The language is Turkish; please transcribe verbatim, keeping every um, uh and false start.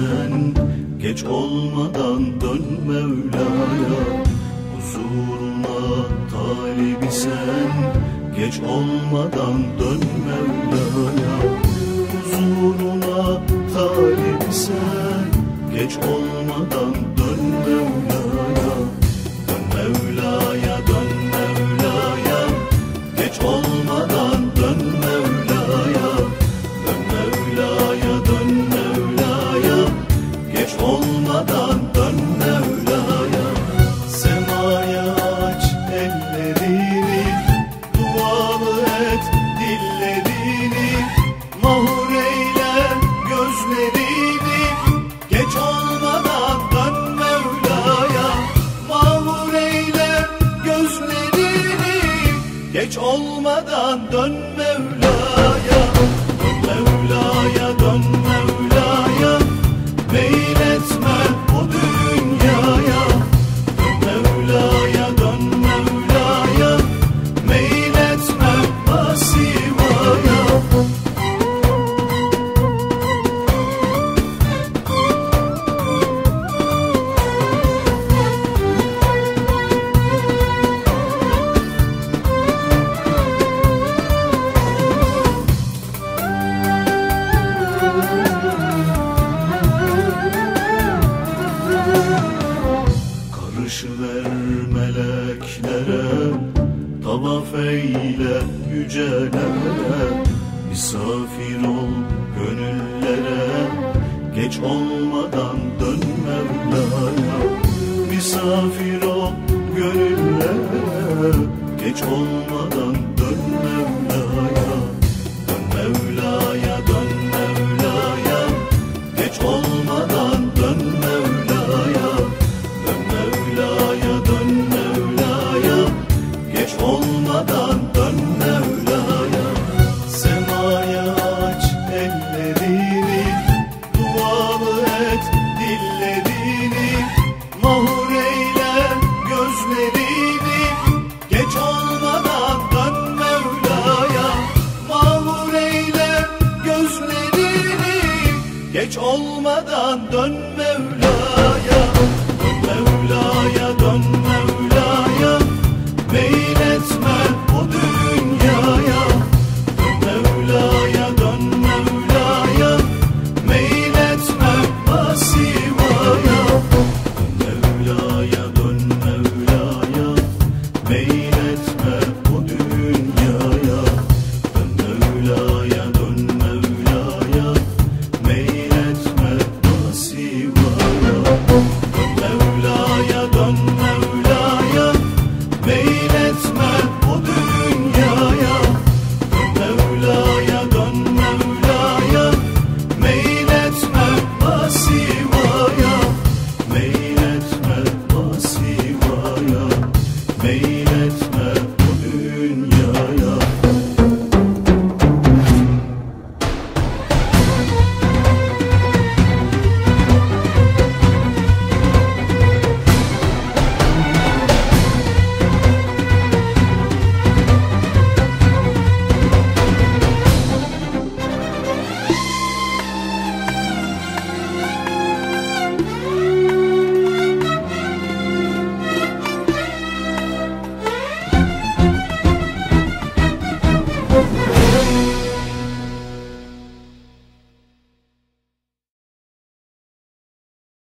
sen, geç olmadan dön Mevla'ya. Huzuruna talibi sen, geç olmadan dön Mevla'ya. Huzuruna talibi sen, geç olmadan dön Mevla'ya. Dön Mevla'ya, dön Mevla'ya, geç olmadan dön Mevla'ya. Dön Mevla'ya, dön Mevla'ya, geç olmadan dön Mevla'ya. Semaya aç ellerini, dualı et dillerini, mahur eyle gözlerini, geç olmadan dön Mevla'ya. Mahur eyle gözlerini, geç olmadan dön Mevla'ya. Dön Mevla'ya, dön Mevla'ya, meyletme bu dünyaya. Dön Mevla'ya, dön Mevla'ya, meyletme masivaya. Karışıver meleklere, tavaf eyle yücelere. Misafir ol gönüllere, geç olmadan dön Mevla'ya. Misafir ol gönüllere, geç olmadan dön Mevla'ya. Dön Mevla'ya, dön Mevla'ya, geç olmadan dön Mevla'ya. Dön Mevla'ya, dön Mevla'ya, geç olmadan dön Mevla'ya. Semaya aç ellerini, dualı et dillerini, mahur eyle gözlerini, geç olmadan dön Mevla'ya. Mahur eyle gözlerini, geç olmadan dön